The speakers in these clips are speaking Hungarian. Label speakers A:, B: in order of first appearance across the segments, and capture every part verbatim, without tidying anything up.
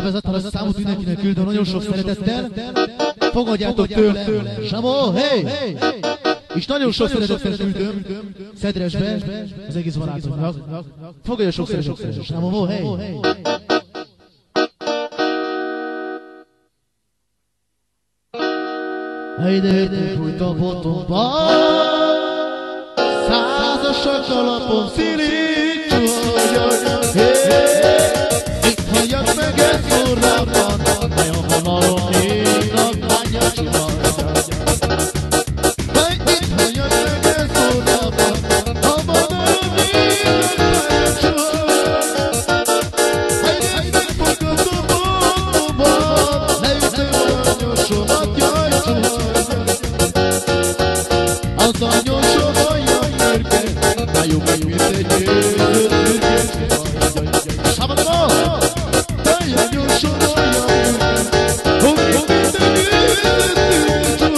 A: vezettem ezt a számot mindenkinek küldöm, nagyon sok szeretettel. Fogadjátok tőlem, Samó, hey! És nagyon sok szeretettel küldöm Szedresbe, az egész barátomnak. Fogadja sok szeretettel, Samó, hey! Helyde fújt a botomba, százasak alapon szíríts, itt halljak meg egy szórában, mely a vonalon égnak lánya csivarja. Itt halljak meg egy szórában, a vonalon égnak lánya csivarja. Helyde megfogad a botomba, leütöm aranyosomat, jaj csivarja. Az anyosok olyan mérget, rájuk mint egy győzött mérget. Sámadra! Te anyosok olyan mérget, rájuk mint egy győzött mérget.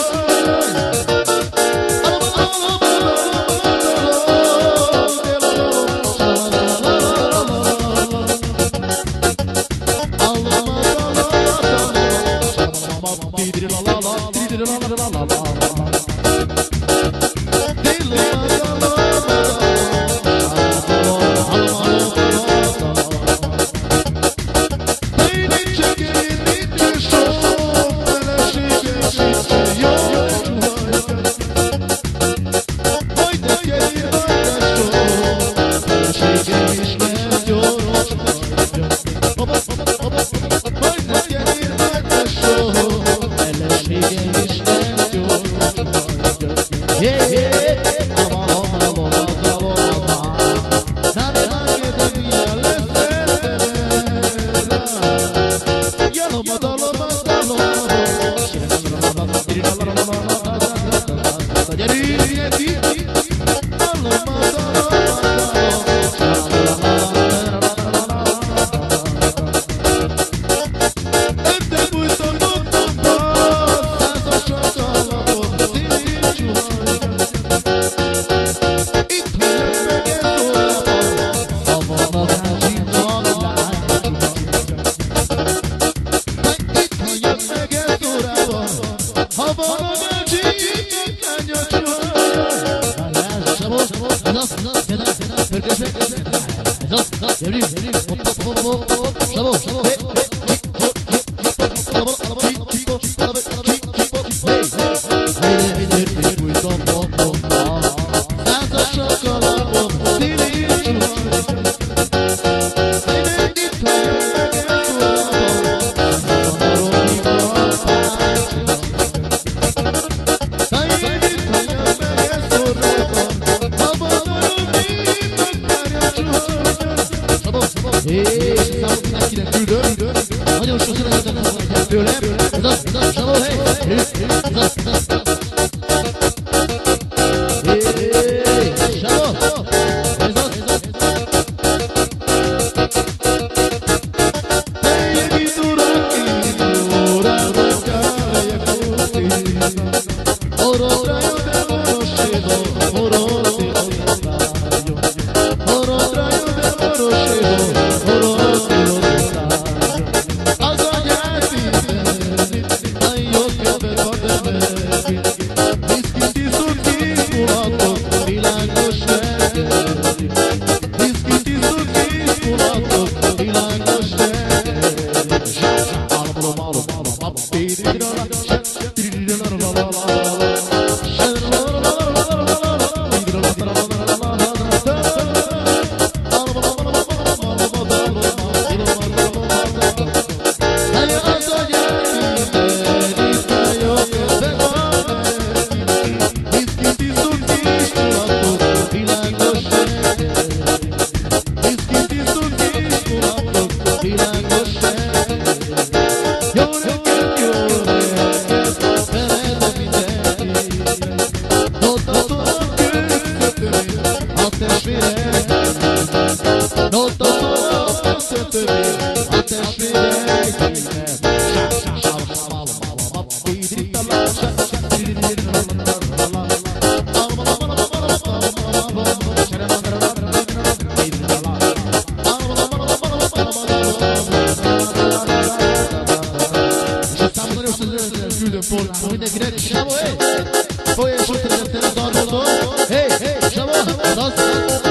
A: Sete, chamo, ei. Foi a chuta da terra do Arnaldo. Ei, ei, chamou, nossa.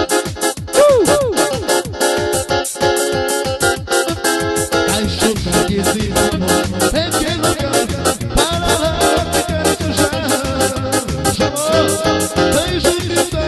A: Ai, chuta que se amor. É que não quer para lá, que quer que já. Chamou, ai, chuta